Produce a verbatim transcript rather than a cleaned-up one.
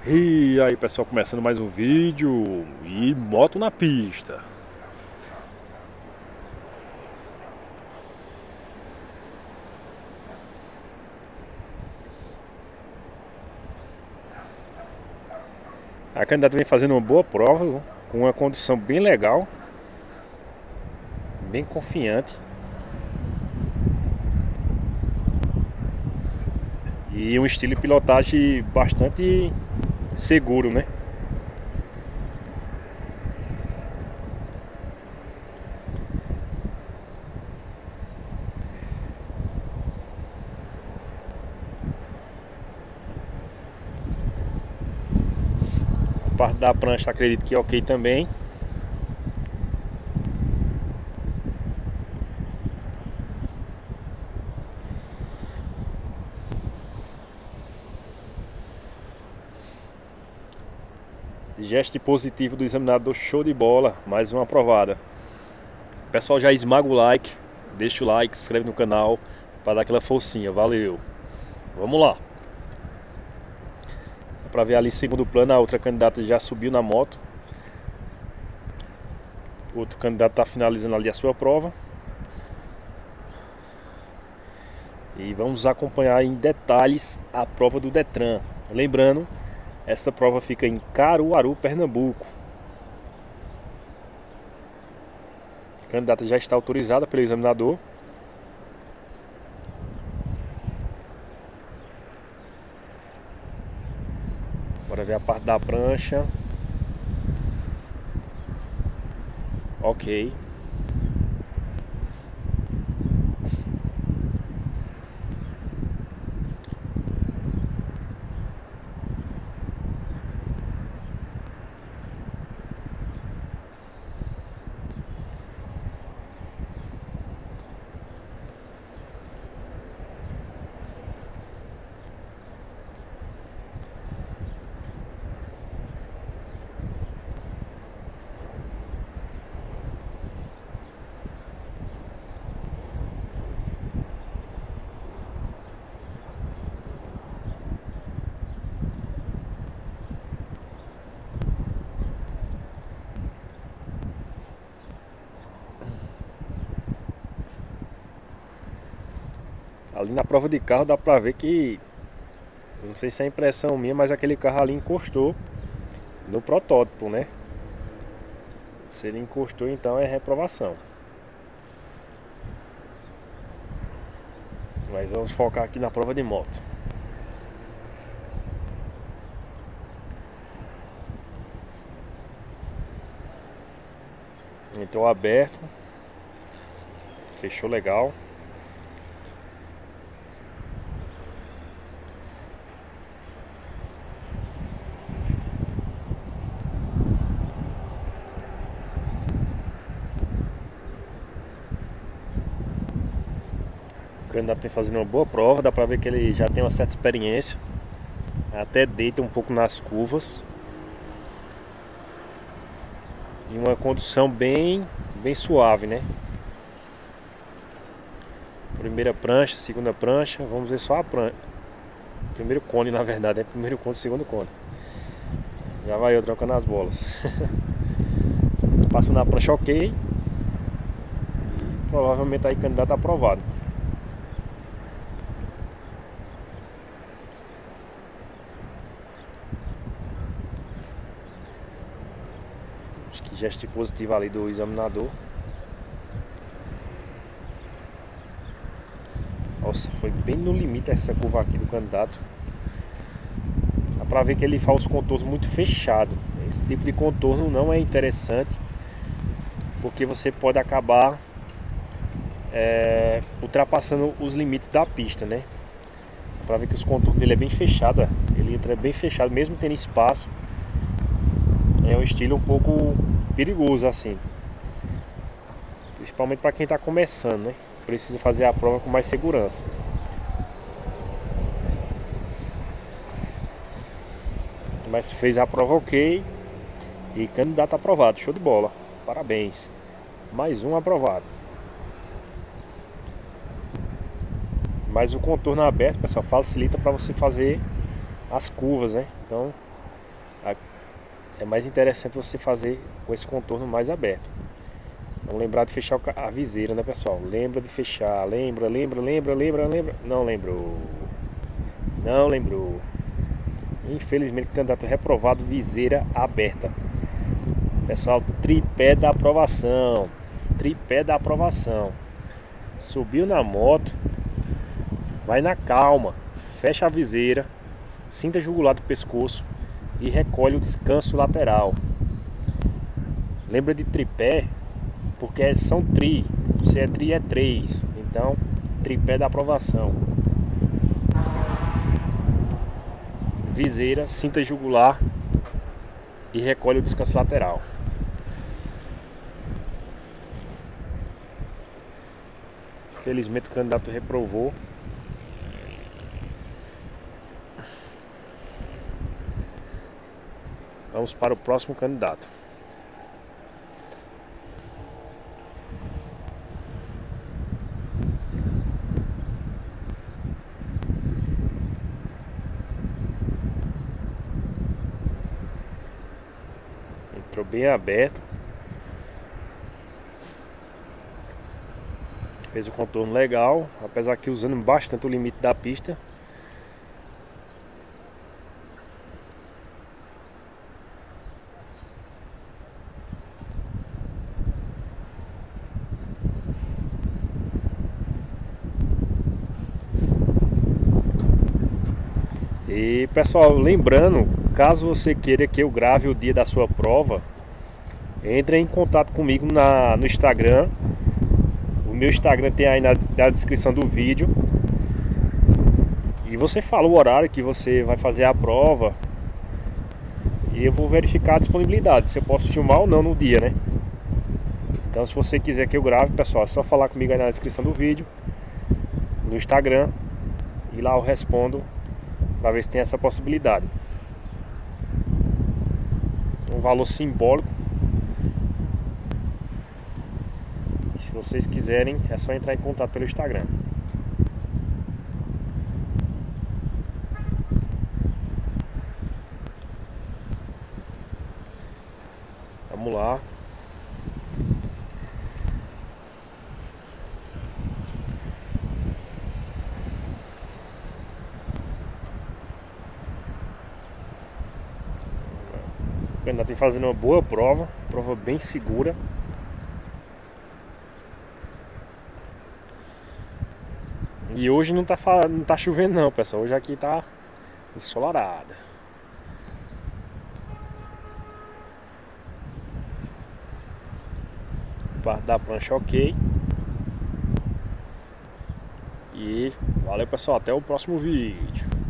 E aí pessoal, começando mais um vídeo e moto na pista. A candidata vem fazendo uma boa prova, viu? Com uma condução bem legal, bem confiante e um estilo de pilotagem bastante seguro, né? A parte da prancha acredito que é ok também. Gesto positivo do examinador, show de bola, mais uma aprovada. Pessoal, já esmaga o like, deixa o like, se inscreve no canal para dar aquela forcinha, valeu. Vamos lá. Dá pra ver ali em segundo plano, a outra candidata já subiu na moto. O outro candidato está finalizando ali a sua prova. E vamos acompanhar em detalhes a prova do Detran. Lembrando, essa prova fica em Caruaru, Pernambuco. A candidata já está autorizada pelo examinador. Bora ver a parte da prancha. Ok. Ali na prova de carro dá pra ver que, não sei se é impressão minha, mas aquele carro ali encostou no protótipo, né? Se ele encostou, então é reprovação. Mas vamos focar aqui na prova de moto. Entrou aberto, fechou legal. O candidato tem fazendo uma boa prova, dá pra ver que ele já tem uma certa experiência. Até deita um pouco nas curvas. E uma condução bem, bem suave, né? Primeira prancha, segunda prancha. Vamos ver só a prancha. Primeiro cone, na verdade, é primeiro cone, segundo cone. Já vai eu trocando as bolas. Passo na prancha ok. E provavelmente aí candidato aprovado. Acho que gesto positivo ali do examinador. Nossa, foi bem no limite essa curva aqui do candidato. Dá pra ver que ele faz os contornos muito fechados. Esse tipo de contorno não é interessante, porque você pode acabar é, ultrapassando os limites da pista, né? Dá pra ver que os contornos dele é bem fechado, ó. Ele entra bem fechado, mesmo tendo espaço. É um estilo um pouco perigoso assim, principalmente para quem está começando, né? Precisa fazer a prova com mais segurança. Mas fez a prova ok e candidato aprovado, show de bola, parabéns, mais um aprovado. Mas o contorno aberto, pessoal, facilita para você fazer as curvas, né? Então é mais interessante você fazer com esse contorno mais aberto. Vamos lembrar de fechar a viseira, né, pessoal? Lembra de fechar, lembra, lembra, lembra, lembra, lembra. Não lembrou. Não lembrou. Infelizmente, candidato reprovado, viseira aberta. Pessoal, tripé da aprovação. Tripé da aprovação. Subiu na moto, vai na calma, fecha a viseira, cinta jugular do pescoço e recolhe o descanso lateral. Lembra de tripé, porque são tri. Se é tri é três. Então, tripé da aprovação. Viseira, cinta jugular e recolhe o descanso lateral. Felizmente o candidato reprovou. Vamos para o próximo candidato. Entrou bem aberto. Fez o contorno legal, apesar que usando bastante o limite da pista. E pessoal, lembrando, caso você queira que eu grave o dia da sua prova, entre em contato comigo na, no Instagram. O meu Instagram tem aí na, na descrição do vídeo. E você fala o horário que você vai fazer a prova e eu vou verificar a disponibilidade, se eu posso filmar ou não no dia, né? Então se você quiser que eu grave, pessoal, é só falar comigo aí na descrição do vídeo, no Instagram, e lá eu respondo para ver se tem essa possibilidade. Um valor simbólico. Se vocês quiserem, é só entrar em contato pelo Instagram. Vamos lá. O candidato tem fazendo uma boa prova, prova bem segura. E hoje não tá, não tá chovendo não, pessoal. Hoje aqui tá ensolarada. Parte da prancha ok. E valeu, pessoal, até o próximo vídeo.